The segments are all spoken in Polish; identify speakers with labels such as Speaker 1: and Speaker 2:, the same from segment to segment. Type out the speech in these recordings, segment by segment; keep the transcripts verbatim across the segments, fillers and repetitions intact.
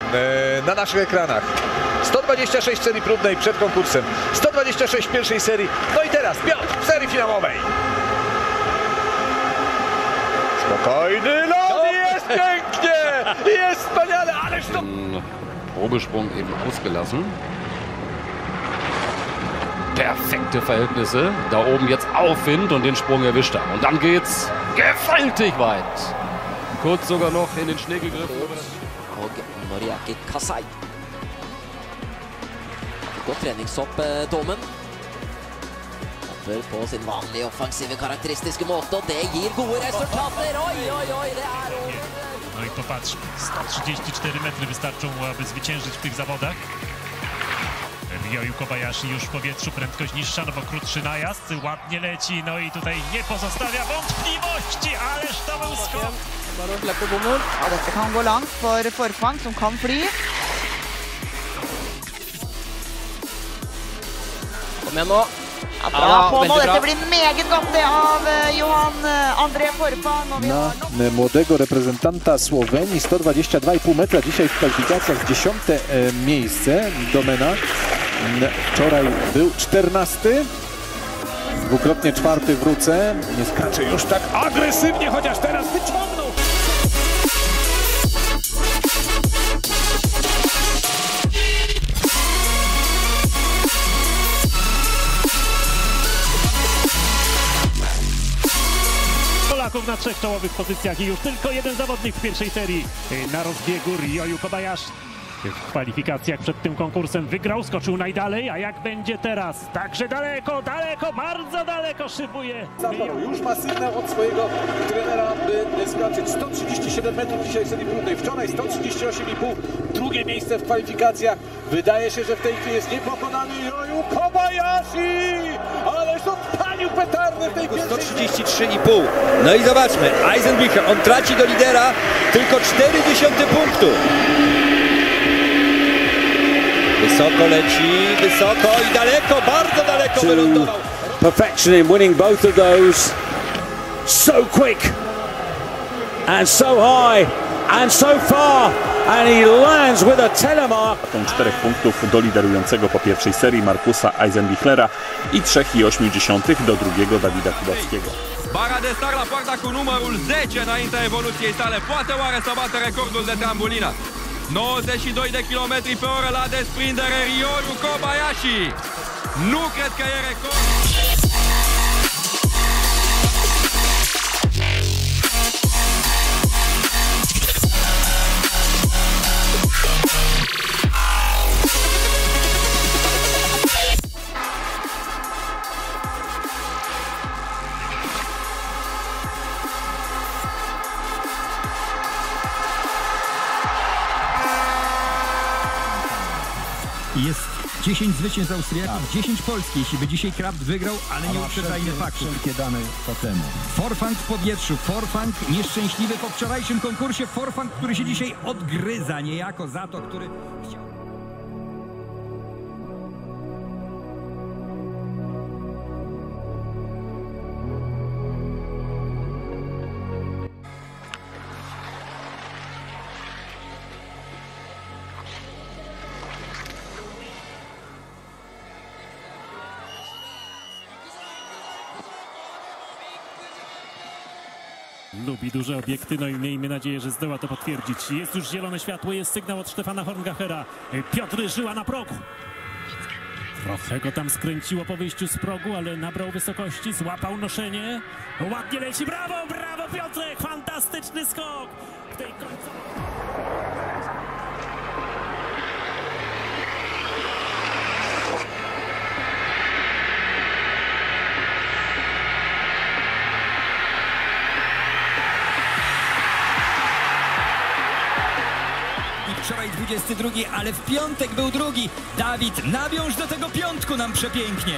Speaker 1: Na naszych ekranach sto dwadzieścia sześć serii próbnej przed konkursem, sto dwadzieścia sześć w pierwszej serii, no i teraz Piotr w serii finałowej. Spokojny lot, jest pięknie, jest wspaniale, ależ to...
Speaker 2: Probesprung eben ausgelassen. Perfekte Verhältnisse. Da oben jetzt Aufwind und den Sprung erwischt er. Und dann geht's gewaltig weit. Kurz sogar noch in den Schnee gegriffen.
Speaker 3: Og Noriaki Kasai. Går treningshopp Tommen. Hopper på sin vanlige offensive karakteristiske måte, og det gir gode resultater. Oj, oj, oj, det er over.
Speaker 4: No i popatrz, sto trzydzieści cztery metry wystarczą, aby zwyciężyć w tych zawodach. Ryoyu Kobayashi już w powietrzu, prędkość niższa, no bo krótszy najazd, ładnie leci, no i tutaj nie pozostawia wątpliwości, ależ to był skok.
Speaker 5: Ja, dette kan gå langt for Forfang, som kan fly.
Speaker 3: Kom igjen nå.
Speaker 5: Ja, bra på nå. Dette blir meget godt det av Johan André Forfang.
Speaker 6: Na młodego reprezentanta Słowenii sto dwadzieścia dwa i pół metra dzisiaj w kwalifikacjach dziesiąte e, miejsce. Domena wczoraj był czternasty, dwukrotnie czwarty w Ruce. Nie skacze już tak agresywnie, chociaż teraz wyciągnął.
Speaker 4: Polaków na trzech czołowych pozycjach i już tylko jeden zawodnik w pierwszej serii na rozbiegu, Ryoyu Kobayashi. W kwalifikacjach przed tym konkursem wygrał, skoczył najdalej, a jak będzie teraz? Także daleko, daleko, bardzo daleko szybuje.
Speaker 1: Już ma sygnał od swojego trenera, by skoczyć sto trzydzieści siedem metrów dzisiaj w serii próbnej. Wczoraj sto trzydzieści osiem i pół, drugie miejsce w kwalifikacjach. Wydaje się, że w tej chwili jest niepokonany Ryoyu Kobayashi, ależ to paniu petarny w tej pierwszej...
Speaker 7: sto trzydzieści trzy i pół. No i zobaczmy, Eisenbichler, on traci do lidera tylko cztery dziesiąte punktu. Wysoko leci, wysoko i daleko, bardzo daleko wylądował.
Speaker 8: Perfection in winning both of those. So quick and so high and so far, and he lands with a telemark.
Speaker 9: czterech punktów do liderującego po pierwszej serii Markusa Eisenbichlera i trzy i osiem dziesiątych do drugiego Davida Kubackiego.
Speaker 10: Bara de Star la poarta cu numărul zece înaintea evoluției sale. Poate oare să bată recordul de trambulină? nouăzeci și doi de kilometri pe oră la desprindere, Ryoyu Kobayashi. Nu cred că e record.
Speaker 11: Jest dziesięć zwycięstw Austriaków, dziesięć Polski. Jeśli by dzisiaj Kraft wygrał, ale nie uprzedzajmy faktów.
Speaker 12: dane po temu.
Speaker 11: Forfang w powietrzu, Forfang nieszczęśliwy po wczorajszym konkursie, Forfang, który się dzisiaj odgryza niejako za to, który chciał...
Speaker 4: Lubi duże obiekty, no i miejmy nadzieję, że zdoła to potwierdzić. Jest już zielone światło, jest sygnał od Stefana Horngachera. Piotr Żyła na progu. Trochę go tam skręciło po wyjściu z progu, ale nabrał wysokości, złapał noszenie. Ładnie leci, brawo, brawo Piotrek, fantastyczny skok w tej końcowej.
Speaker 11: Wczoraj dwudziesty drugi, ale w piątek był drugi. Dawid, nawiąż do tego piątku nam przepięknie.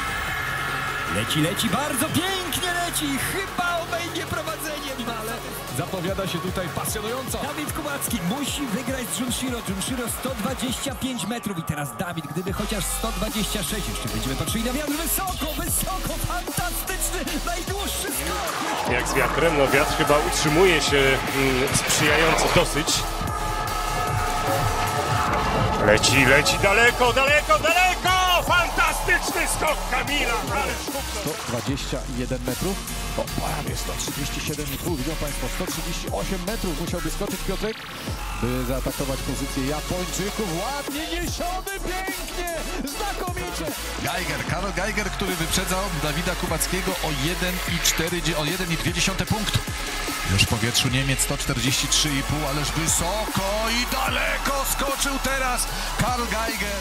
Speaker 11: Leci, leci, bardzo pięknie leci. Chyba obejmie prowadzeniem, ale Zapowiada się tutaj pasjonująco. Dawid Kubacki musi wygrać z Junshiro. Junshiro sto dwadzieścia pięć metrów i teraz Dawid, gdyby chociaż sto dwadzieścia sześć, jeszcze będziemy patrzyli na wiatr. Wysoko, wysoko, fantastyczny, najdłuższy skok.
Speaker 12: Jak z wiatrem, no wiatr chyba utrzymuje się mm, sprzyjająco dosyć. Leci, leci daleko, daleko, daleko! Fantastyczny skok Kamila!
Speaker 6: sto dwadzieścia jeden metrów, to prawie sto trzydzieści siedem i pół, widzą Państwo, sto trzydzieści osiem metrów musiałby skoczyć Piotrek, by zaatakować pozycję Japończyków. Ładnie niesiony, pięknie, znakomicie!
Speaker 13: Geiger, Karol Geiger, który wyprzedzał Dawida Kubackiego o jeden i dwie dziesiąte punktu. Już w powietrzu Niemiec sto czterdzieści trzy i pół, ależ wysoko i daleko skoczył teraz Karl Geiger.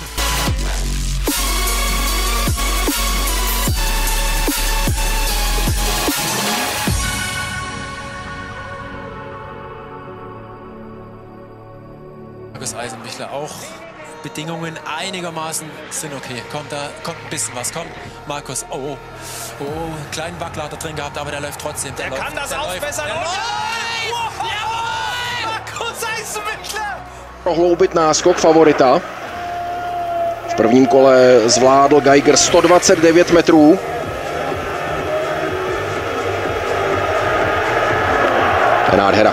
Speaker 14: Markus Eisenbichler auch. Bedingungen einigermaßen sind okay. Kommt da, kommt ein bisschen was. Kommt, Markus. Oh, oh, oh, kleinen Wackler hat er drin gehabt, aber der läuft trotzdem. Der, der läuft,
Speaker 15: kann das
Speaker 14: der
Speaker 15: aufbessern.
Speaker 14: Läuft,
Speaker 15: der oh, oh, jawohl! Markus Eisenbichler!
Speaker 16: Prohloubit náskok favorita. V prvním kole zvládl Geiger sto dvacet devět metrů. Nádhera.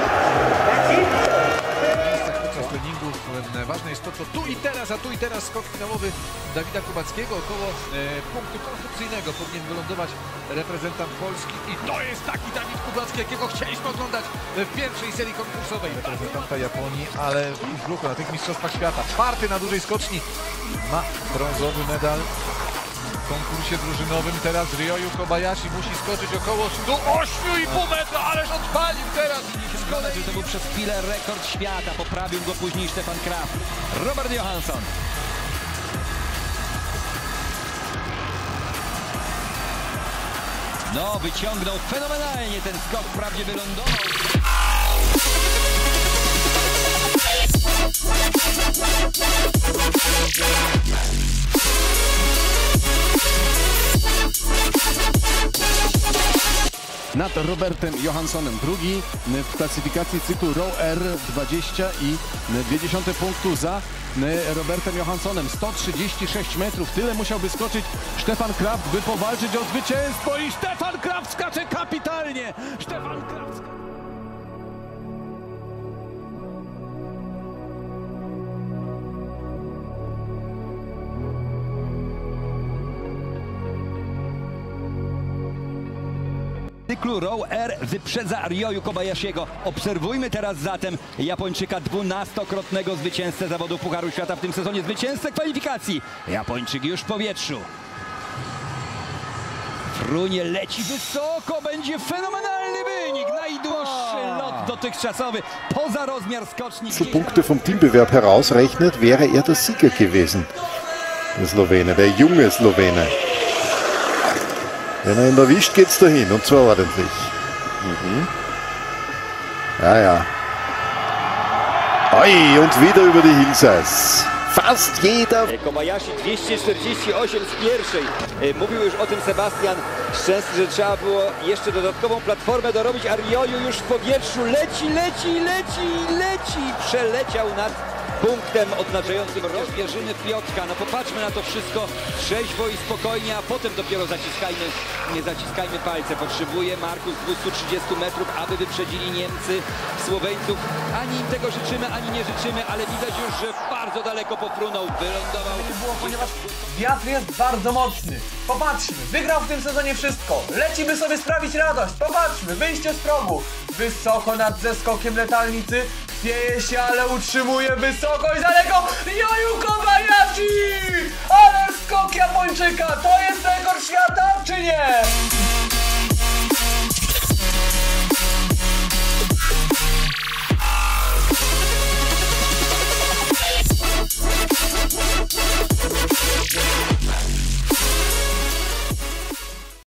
Speaker 17: Ważne jest to, co tu i teraz, a tu i teraz skok finałowy Dawida Kubackiego. Około e, punktu konstrukcyjnego powinien wylądować reprezentant Polski. I to jest taki Dawid Kubacki, jakiego chcieliśmy oglądać w pierwszej serii konkursowej. Reprezentanta Japonii, ale w ruchu na tych mistrzostwach świata. Czwarty na dużej skoczni. Ma brązowy medal w konkursie drużynowym. Teraz Ryoyu Kobayashi musi skoczyć około sto osiem i pół metra, ależ odpalił teraz.
Speaker 11: To był przez chwilę rekord świata, poprawił go później Stefan Kraft. Robert Johansson. No, wyciągnął fenomenalnie ten skok, wprawdzie wylądował.
Speaker 6: Nad Robertem Johanssonem drugi w klasyfikacji cyklu Row R dwadzieścia i dwie dziesiąte punktu za Robertem Johanssonem. sto trzydzieści sześć metrów, tyle musiałby skoczyć Stefan Kraft, by powalczyć o zwycięstwo i Stefan Kraft skacze kapitalnie! Stefan Kraft...
Speaker 11: Cyklu Row R wyprzedza Ryoyu Kobayashiego. Obserwujmy teraz zatem Japończyka, dwunastokrotnego zwycięzcę zawodów Pucharu Świata w tym sezonie, zwycięzcę kwalifikacji. Japończyk już w powietrzu. Frunie leci wysoko, będzie fenomenalny wynik. Najdłuższy lot dotychczasowy, poza rozmiar skoczni.
Speaker 18: Wie viele Punkte vom Teambewerb herausrechnet, wäre er der Sieger gewesen. Der Slowene, der junge Slowene. Wenn er ihn erwischt, geht's dahin, und zwar ordentlich. Mhm. Ja, ja. Oi, und wieder über die Hillsides. Fast jeder.
Speaker 7: Kobayashi dwieście czterdzieści osiem z pierwszej. Mówił już o tym Sebastian Szczęsny, że trzeba było jeszcze dodatkową platformę dorobić, a Ryoyu już w powietrzu leci, leci, leci, leci. Przeleciał nad punktem odznaczającym rozbieżyny Piotrka. No popatrzmy na to wszystko trzeźwo i spokojnie, a potem dopiero zaciskajmy, nie zaciskajmy palce. Potrzebuje Markus dwieście trzydzieści metrów, aby wyprzedzili Niemcy Słoweńców. Ani im tego życzymy, ani nie życzymy, ale widać już, że bardzo daleko pofrunął, wylądował.
Speaker 15: Nie było, ponieważ wiatr jest bardzo mocny. Popatrzmy, wygrał w tym sezonie wszystko. Leci, by sobie sprawić radość. Popatrzmy, wyjście z progu. Wysoko nad zeskokiem letalnicy. Chwieje się, ale utrzymuje wysoko i daleko. Ryoyu Kobayashi! Ale skok Japończyka! To jest rekord świata, czy nie?